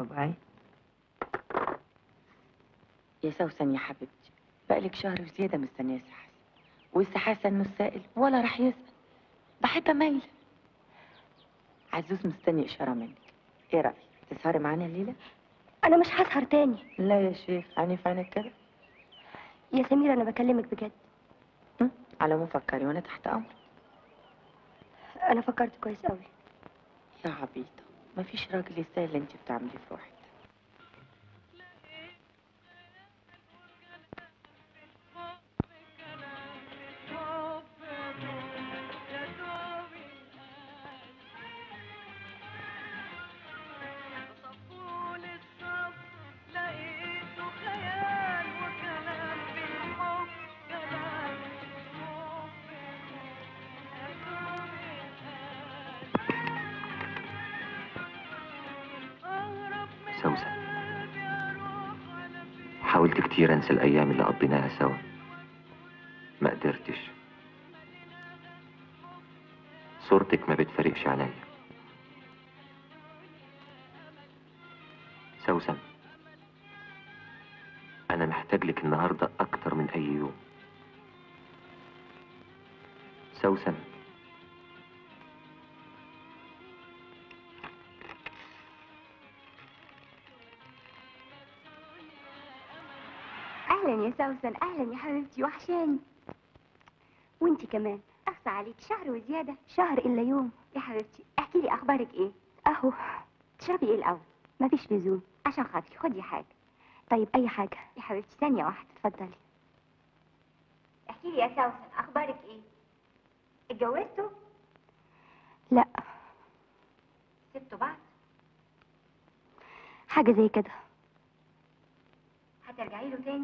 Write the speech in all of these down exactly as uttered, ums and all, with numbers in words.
باي. يا سوسن يا حبيبتي، بقالك شهر وزيادة مستنية سي حسن، والسي حسن مش سائل ولا راح يسأل، ده حتة مايلة. عزوز مستني إشارة منك، إيه رأيك؟ تسهري معانا الليلة؟ انا مش هسهر تاني. لا يا شيخ، عيني في عينك كده. يا سميرة انا بكلمك بجد. على ما فكري وانا تحت امرك. انا فكرت كويس قوي. يا عبيطة، مفيش راجل يستاهل اللي انت بتعمليه في روحك. سوسن، حاولت كتير انسى الايام اللي قضيناها سوا، ما قدرتش. صورتك ما بتفارقش عليا. سوسن، انا محتاج لك النهارده اكتر من اي يوم. سوسن، اهلا يا سوسن، اهلا يا حبيبتي، وحشاني. وانتي كمان. اخصى عليك، شهر وزياده. شهر الا يوم. يا حبيبتي احكي لي اخبارك ايه؟ اهو. تشربي ايه الاول؟ مفيش لزوم. عشان خاطري خدي حاجه. طيب اي حاجه يا حبيبتي. ثانيه واحده، اتفضلي. احكي لي يا سوسن، اخبارك ايه؟ اتجوزتوا؟ لا. سبتوا بعض؟ حاجه زي كده. هترجعي له تاني؟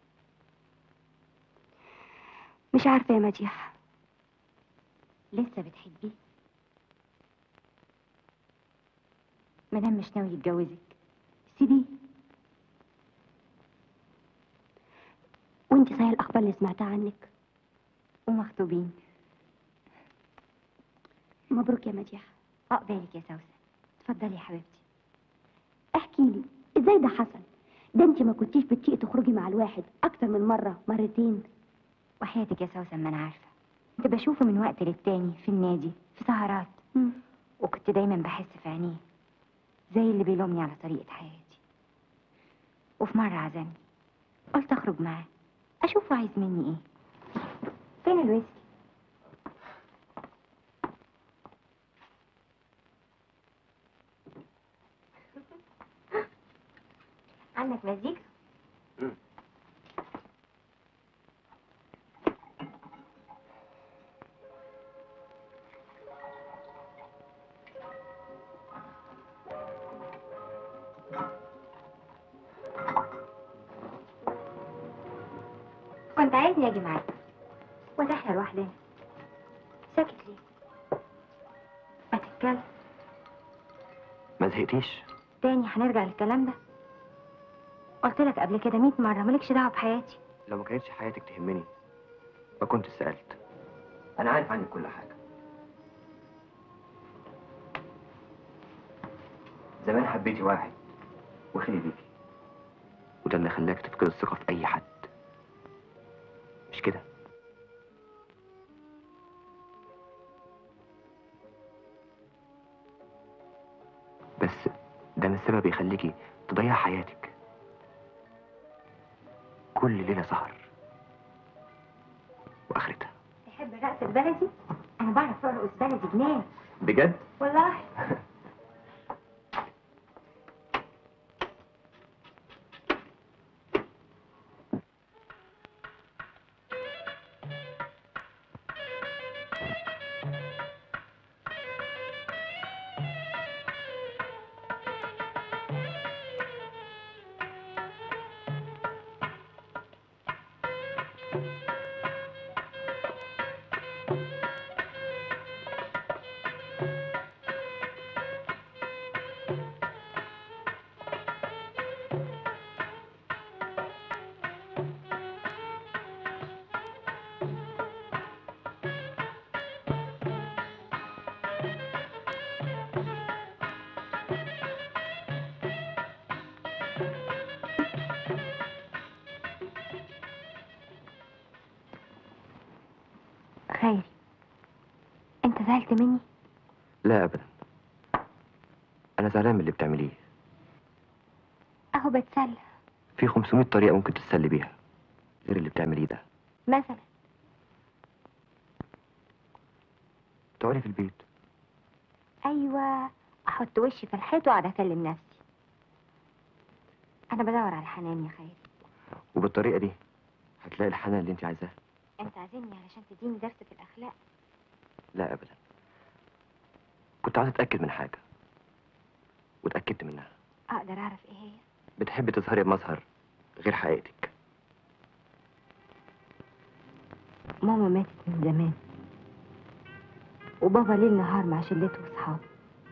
مش عارفه يا مديحه. لسه بتحبيه؟ مادام مش ناوي يتجوزك سيبيه. وانتي صحيح الاخبار اللي سمعتها عنك ومخطوبين؟ مبروك يا مديحه. عقبالك يا سوسن. اتفضلي يا حبيبتي. احكي لي ازاي ده حصل؟ ده انت ما كنتيش بتطيقي تخرجي مع الواحد اكتر من مره مرتين. وحياتك يا سوسن ما انا عارفه. كنت بشوفه من وقت للتاني في النادي في سهرات. مم. وكنت دايما بحس في عينيه زي اللي بيلومني على طريقه حياتي. وفي مره عزمني، قلت اخرج معاه اشوفه عايز مني ايه. فين الويسكي؟ عندك مزيكا؟ كنت عايزني اجي معاك ولا احنا لوحدنا؟ ساكت ليه؟ ما تتكلم. ما زهقتيش؟ تاني هنرجع للكلام ده؟ قلت لك قبل كده مية مرة مالكش دعوة بحياتي. لو ما كانتش حياتك تهمني ما كنت سألت. انا عارف عنك كل حاجة. زمان حبيتي واحد وخلي بيكي، وده اللي خلاك تفقد الثقة في اي حد، مش كده؟ بس ده مش سبب يخليكي تضيع حياتك. كل ليلة سهر واخرتها. تحب الرقص البلدي؟ انا بعرف ارقص بلدي جنان. بجد؟ والله. زعلت مني؟ لا ابدا، انا زعلان من اللي بتعمليه. اهو بتسلى. في خمسمية طريقه ممكن تتسلي بيها غير اللي بتعمليه ده. مثلا؟ تقعدي في البيت. ايوه، احط وشي في الحيط واقعد اكلم نفسي. انا بدور على حنان يا خيري. وبالطريقه دي هتلاقي الحنان اللي انت عايزاه. انت عازمني علشان تديني درس في الاخلاق؟ لا ابدا، كنت عايز اتاكد من حاجه واتاكدت منها. اقدر اعرف ايه هي؟ بتحبي تظهري بمظهر غير حقيقتك. ماما ماتت من زمان، وبابا ليل نهار مع شلته واصحابه.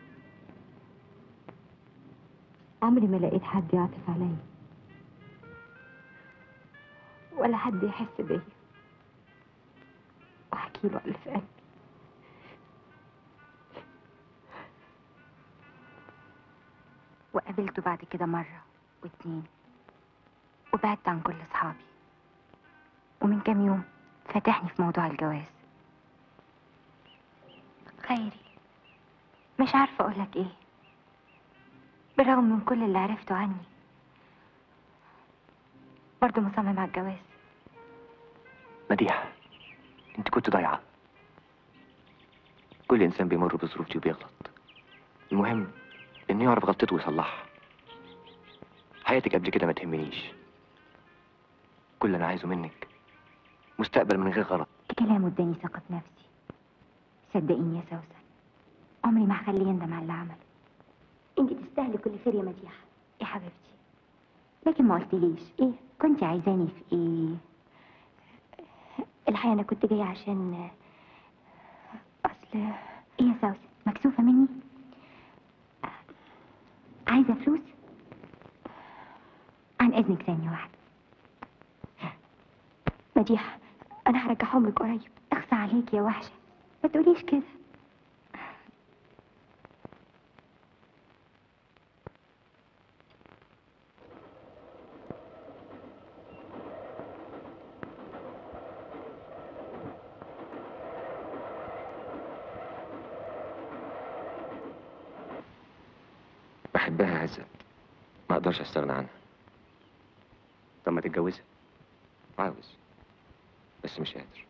عمري ما لقيت حد يعطف عليا ولا حد يحس بيا واحكي له اللي في قلبي. وقابلته بعد كده مرة واتنين، وبعدت عن كل اصحابي. ومن كام يوم فتحني في موضوع الجواز. خيري، مش عارفة اقولك ايه. بالرغم من كل اللي عرفته عني برضه مصمم على الجواز. مديحه، انت كنت ضايعه. كل انسان بيمر بظروف دي وبيغلط. المهم انه يعرف غلطته ويصلحها. حياتك قبل كده ما تهمنيش. كل اللي انا عايزه منك مستقبل من غير غلط. كلامه اداني ثقة في نفسي. صدقيني يا سوسن، عمري ما هخليه يندم على اللي عمله. انت تستاهلي كل خير يا مديحة يا حبيبتي. لكن ما قلتليش ايه كنت عايزاني في ايه؟ الحقيقة انا كنت جاية عشان اصل ايه يا سوسن، مكسوفة مني؟ عايزة فلوس؟ عن اذنك ثانية واحدة. مديحة، انا هرجعهم لك قريب. اخصى عليك يا وحشة، ما تقوليش كده. بحبها يا عزت، ما اقدرش استغنى عنها. طب ما تتجوزها؟ عاوز بس مش قادر.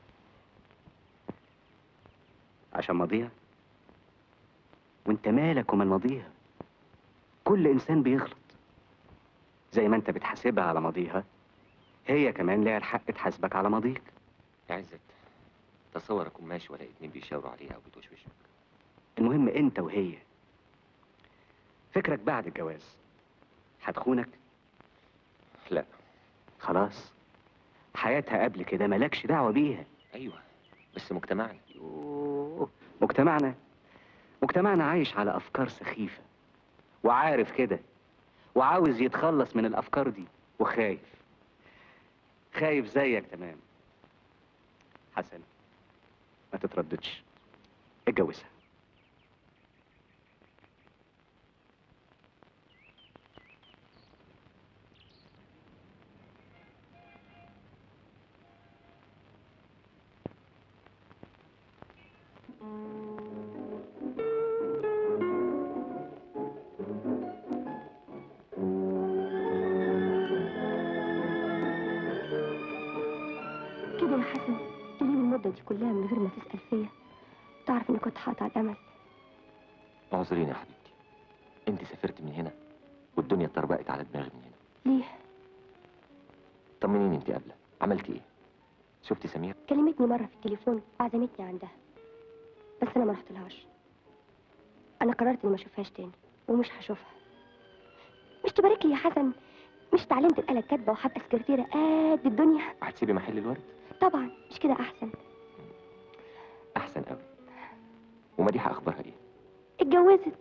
عشان ماضيها؟ وانت مالك ومن ماضيها؟ كل انسان بيغلط. زي ما انت بتحاسبها على ماضيها، هي كمان ليها الحق تحاسبك على ماضيك. يا عزت، تصور اكون ماشي ولا اتنين بيشاوروا عليها وبيتوشوشوا. المهم انت وهي. فكرك بعد الجواز هتخونك؟ لا. خلاص، حياتها قبل كده مالكش دعوة بيها. ايوه، بس مجتمعنا. يوه. مجتمعنا مجتمعنا عايش على افكار سخيفة، وعارف كده، وعاوز يتخلص من الافكار دي، وخايف خايف زيك تمام. حسن، ما تترددش، اتجوزها. كده يا حسن تجيب المدة دي كلها من غير ما تسأل فيا؟ تعرف اني كنت حاطة على الامل. اعذريني يا حبيبتي، انت سافرت من هنا والدنيا اتطربقت على دماغي من هنا. ليه؟ طمنيني، انت قابله عملتي ايه؟ شفتي سمير؟ كلمتني مرة في التليفون وعزمتني عندها، بس انا ما رحتلهاش. انا قررت اني ما اشوفهاش تاني ومش هشوفها. مش تبارك لي يا حسن؟ مش اتعلمت الآلة الكاتبة وهبقى سكرتيرة قد الدنيا؟ هتسيبي محل الورد؟ طبعا، مش كده احسن؟ احسن قوي. ومديحه اخبارها ايه؟ اتجوزت.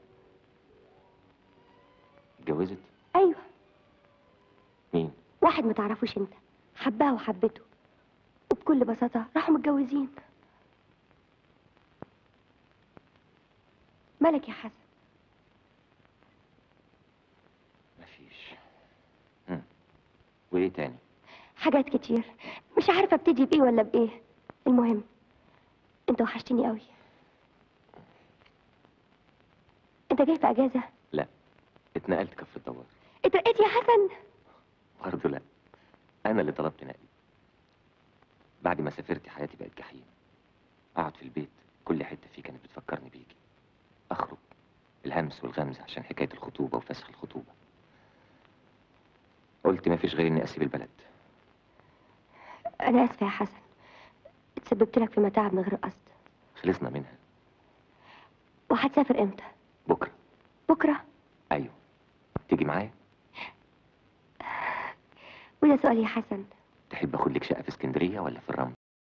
اتجوزت؟ ايوه، مين؟ واحد ما تعرفوش انت، حبها وحبته، وبكل بساطة راحوا متجوزين. مالك يا حسن؟ مفيش. هم. وايه تاني؟ حاجات كتير، مش عارفة ابتدي بايه ولا بايه. المهم انت وحشتني قوي. انت جاي في اجازه؟ لا، اتنقلت كفر الدوار. اترقيت يا حسن؟ برضه لا، انا اللي طلبت نقلي. بعد ما سافرتي حياتي بقت جحيم. اقعد في البيت كل حته فيه كانت بتفكرني بيكي. اخرج الهمس والغمز عشان حكايه الخطوبه وفسخ الخطوبه. قلت ما فيش غير اني اسيب البلد. انا اسفه يا حسن، اتسببت لك في متاعب من غير قصد. خلصنا منها. وهتسافر امتى؟ بكره. بكره؟ ايوه، تيجي معايا؟ وده سؤال يا حسن. تحب اخد لك شقه في اسكندريه ولا في الرمل؟